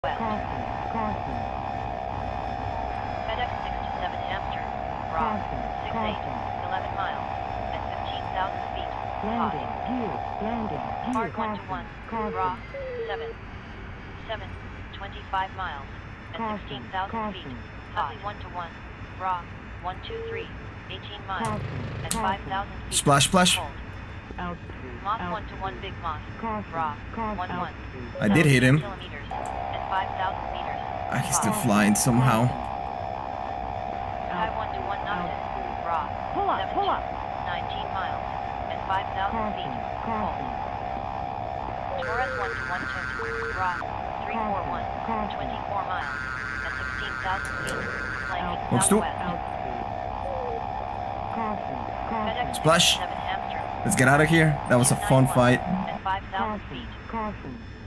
West. FedEx 6-7 Hamster, Rock, 6-8, 11 miles, and 15,000 feet. Hard 1-1, Raw, 7, 25 miles, and 16,000 feet. Heavy 1-1, Raw, 123, 18 miles, and 5,000 feet. Splash, splash. Moth 1-1 Big Moth, Raw, 1-1. I did hit him. Kilometers, and 5,000 meters. I can still fly in somehow. Sky 1-1 Noctis, Raw, 19 miles, and 5,000 feet. Torres 1-1 Tint, Raw, 341, 24 miles, and 16,000 feet. Flanking southwest. FedEx Splash. 7 Hamster. Let's get out of here. That was a fun fight. And 5,000 feet.